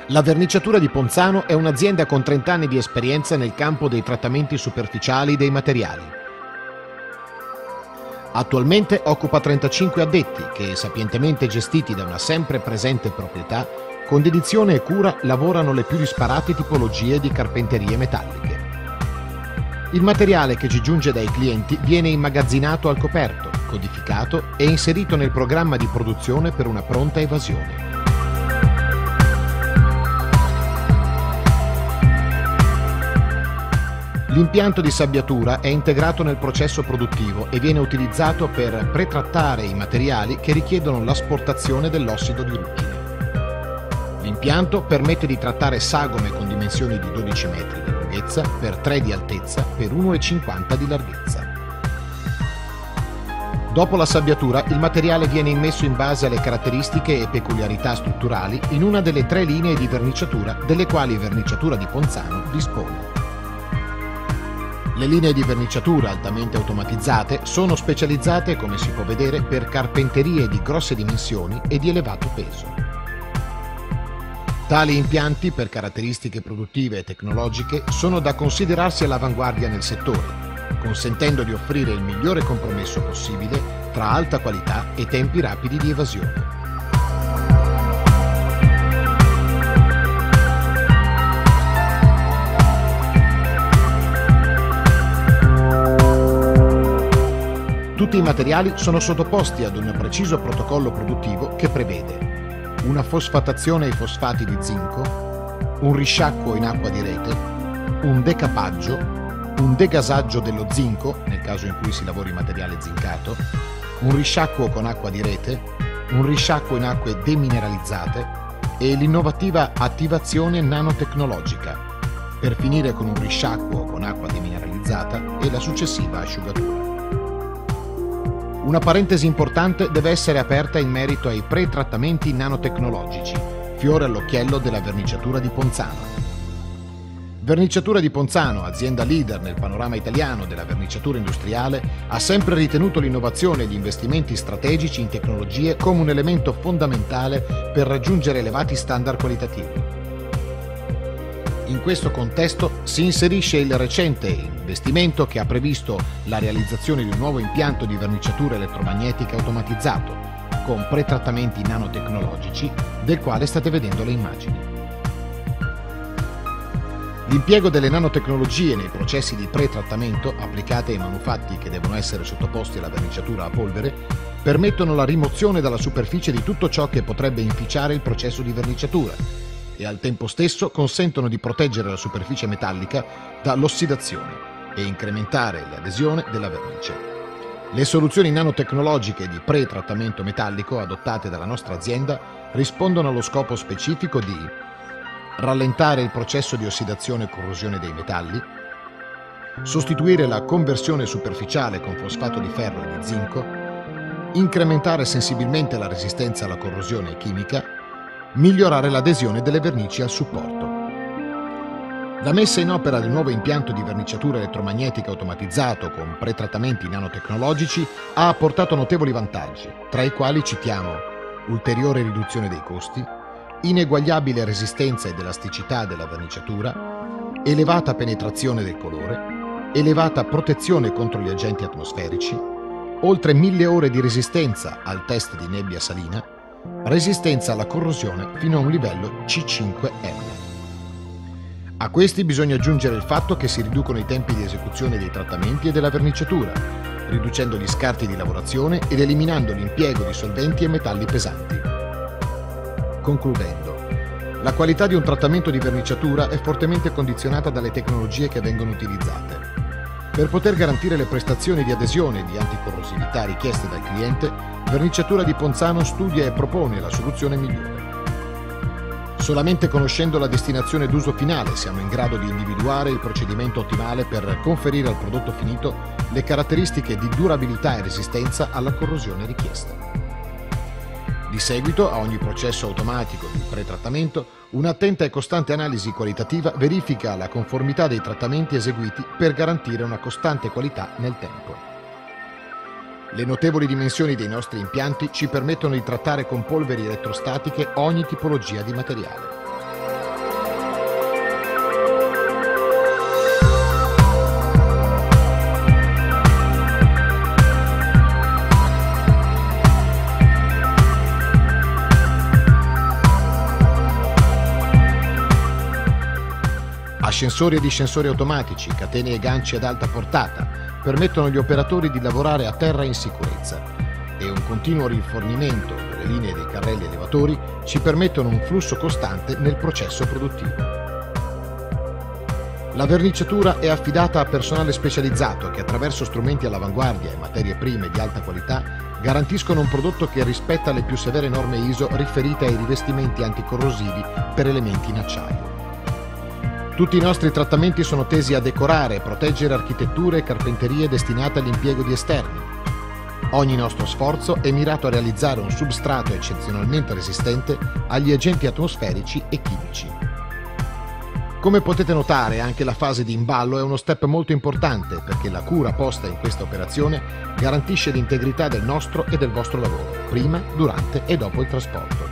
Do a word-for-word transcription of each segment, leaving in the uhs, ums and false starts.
La Verniciatura di Ponzano è un'azienda con trenta anni di esperienza nel campo dei trattamenti superficiali dei materiali. Attualmente occupa trentacinque addetti che, sapientemente gestiti da una sempre presente proprietà, con dedizione e cura lavorano le più disparate tipologie di carpenterie metalliche. Il materiale che ci giunge dai clienti viene immagazzinato al coperto, codificato e inserito nel programma di produzione per una pronta evasione. L'impianto di sabbiatura è integrato nel processo produttivo e viene utilizzato per pretrattare i materiali che richiedono l'asportazione dell'ossido di ruggine. L'impianto permette di trattare sagome con dimensioni di dodici metri di lunghezza per tre di altezza per uno virgola cinquanta di larghezza. Dopo la sabbiatura, il materiale viene immesso in base alle caratteristiche e peculiarità strutturali in una delle tre linee di verniciatura delle quali Verniciatura di Ponzano dispone. Le linee di verniciatura altamente automatizzate sono specializzate, come si può vedere, per carpenterie di grosse dimensioni e di elevato peso. Tali impianti, per caratteristiche produttive e tecnologiche, sono da considerarsi all'avanguardia nel settore, consentendo di offrire il migliore compromesso possibile tra alta qualità e tempi rapidi di evasione. Tutti i materiali sono sottoposti ad un preciso protocollo produttivo che prevede una fosfatazione ai fosfati di zinco, un risciacquo in acqua di rete, un decapaggio, un degasaggio dello zinco, nel caso in cui si lavori materiale zincato, un risciacquo con acqua di rete, un risciacquo in acque demineralizzate e l'innovativa attivazione nanotecnologica, per finire con un risciacquo con acqua demineralizzata e la successiva asciugatura. Una parentesi importante deve essere aperta in merito ai pre-trattamenti nanotecnologici, fiore all'occhiello della Verniciatura di Ponzano. Verniciatura di Ponzano, azienda leader nel panorama italiano della verniciatura industriale, ha sempre ritenuto l'innovazione e gli investimenti strategici in tecnologie come un elemento fondamentale per raggiungere elevati standard qualitativi. In questo contesto si inserisce il recente investimento che ha previsto la realizzazione di un nuovo impianto di verniciatura elettromagnetica automatizzato con pretrattamenti nanotecnologici, del quale state vedendo le immagini. L'impiego delle nanotecnologie nei processi di pretrattamento applicate ai manufatti che devono essere sottoposti alla verniciatura a polvere permettono la rimozione dalla superficie di tutto ciò che potrebbe inficiare il processo di verniciatura e al tempo stesso consentono di proteggere la superficie metallica dall'ossidazione e incrementare l'adesione della vernice. Le soluzioni nanotecnologiche di pre-trattamento metallico adottate dalla nostra azienda rispondono allo scopo specifico di rallentare il processo di ossidazione e corrosione dei metalli, sostituire la conversione superficiale con fosfato di ferro e di zinco, incrementare sensibilmente la resistenza alla corrosione chimica, migliorare l'adesione delle vernici al supporto. La messa in opera del nuovo impianto di verniciatura elettromagnetica automatizzato con pretrattamenti nanotecnologici ha apportato notevoli vantaggi, tra i quali citiamo ulteriore riduzione dei costi, ineguagliabile resistenza ed elasticità della verniciatura, elevata penetrazione del colore, elevata protezione contro gli agenti atmosferici, oltre mille ore di resistenza al test di nebbia salina, resistenza alla corrosione fino a un livello C cinque M. A questi bisogna aggiungere il fatto che si riducono i tempi di esecuzione dei trattamenti e della verniciatura, riducendo gli scarti di lavorazione ed eliminando l'impiego di solventi e metalli pesanti. Concludendo, la qualità di un trattamento di verniciatura è fortemente condizionata dalle tecnologie che vengono utilizzate. Per poter garantire le prestazioni di adesione e di anticorrosività richieste dal cliente, Verniciatura di Ponzano studia e propone la soluzione migliore. Solamente conoscendo la destinazione d'uso finale siamo in grado di individuare il procedimento ottimale per conferire al prodotto finito le caratteristiche di durabilità e resistenza alla corrosione richiesta. Di seguito, a ogni processo automatico di pretrattamento, un'attenta e costante analisi qualitativa verifica la conformità dei trattamenti eseguiti per garantire una costante qualità nel tempo. Le notevoli dimensioni dei nostri impianti ci permettono di trattare con polveri elettrostatiche ogni tipologia di materiale. Ascensori e discensori automatici, catene e ganci ad alta portata permettono agli operatori di lavorare a terra in sicurezza e un continuo rifornimento delle linee dei carrelli elevatori ci permettono un flusso costante nel processo produttivo. La verniciatura è affidata a personale specializzato che attraverso strumenti all'avanguardia e materie prime di alta qualità garantiscono un prodotto che rispetta le più severe norme I S O riferite ai rivestimenti anticorrosivi per elementi in acciaio. Tutti i nostri trattamenti sono tesi a decorare e proteggere architetture e carpenterie destinate all'impiego di esterni. Ogni nostro sforzo è mirato a realizzare un substrato eccezionalmente resistente agli agenti atmosferici e chimici. Come potete notare, anche la fase di imballo è uno step molto importante perché la cura posta in questa operazione garantisce l'integrità del nostro e del vostro lavoro, prima, durante e dopo il trasporto.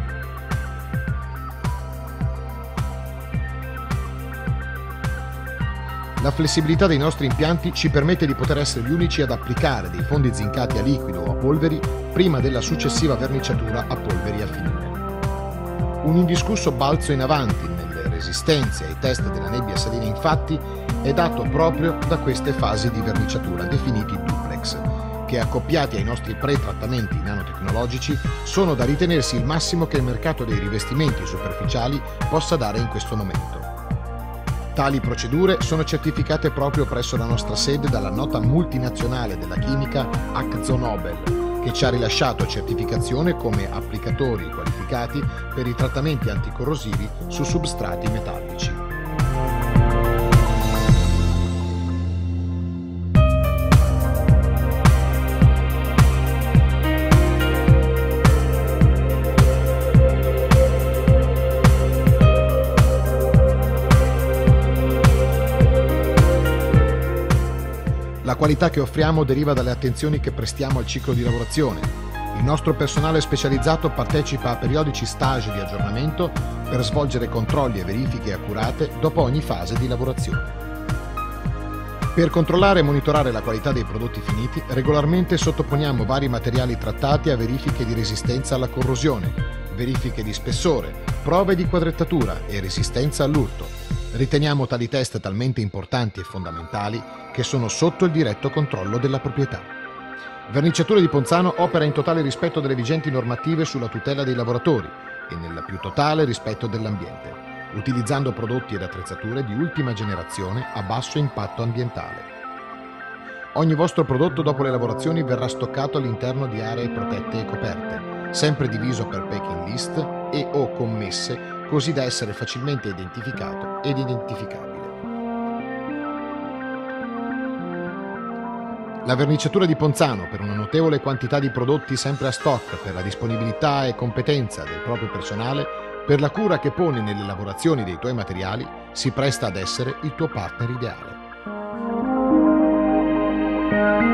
La flessibilità dei nostri impianti ci permette di poter essere gli unici ad applicare dei fondi zincati a liquido o a polveri prima della successiva verniciatura a polveri a finire. Un indiscusso balzo in avanti nelle resistenze ai test della nebbia salina infatti è dato proprio da queste fasi di verniciatura definiti duplex, che accoppiati ai nostri pre-trattamenti nanotecnologici sono da ritenersi il massimo che il mercato dei rivestimenti superficiali possa dare in questo momento. Tali procedure sono certificate proprio presso la nostra sede dalla nota multinazionale della chimica AkzoNobel, che ci ha rilasciato certificazione come applicatori qualificati per i trattamenti anticorrosivi su substrati metallici. La qualità che offriamo deriva dalle attenzioni che prestiamo al ciclo di lavorazione. Il nostro personale specializzato partecipa a periodici stage di aggiornamento per svolgere controlli e verifiche accurate dopo ogni fase di lavorazione. Per controllare e monitorare la qualità dei prodotti finiti, regolarmente sottoponiamo vari materiali trattati a verifiche di resistenza alla corrosione, verifiche di spessore, prove di quadrettatura e resistenza all'urto. Riteniamo tali test talmente importanti e fondamentali che sono sotto il diretto controllo della proprietà. Verniciature di Ponzano opera in totale rispetto delle vigenti normative sulla tutela dei lavoratori e nel più totale rispetto dell'ambiente, utilizzando prodotti ed attrezzature di ultima generazione a basso impatto ambientale. Ogni vostro prodotto dopo le lavorazioni verrà stoccato all'interno di aree protette e coperte, sempre diviso per packing list e o commesse, così da essere facilmente identificato ed identificabile. La verniciatura di Ponzano, per una notevole quantità di prodotti sempre a stock, per la disponibilità e competenza del proprio personale, per la cura che pone nelle lavorazioni dei tuoi materiali, si presta ad essere il tuo partner ideale.